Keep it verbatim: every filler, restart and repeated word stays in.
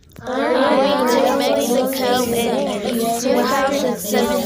I'm going to Mexico in two thousand seventeen.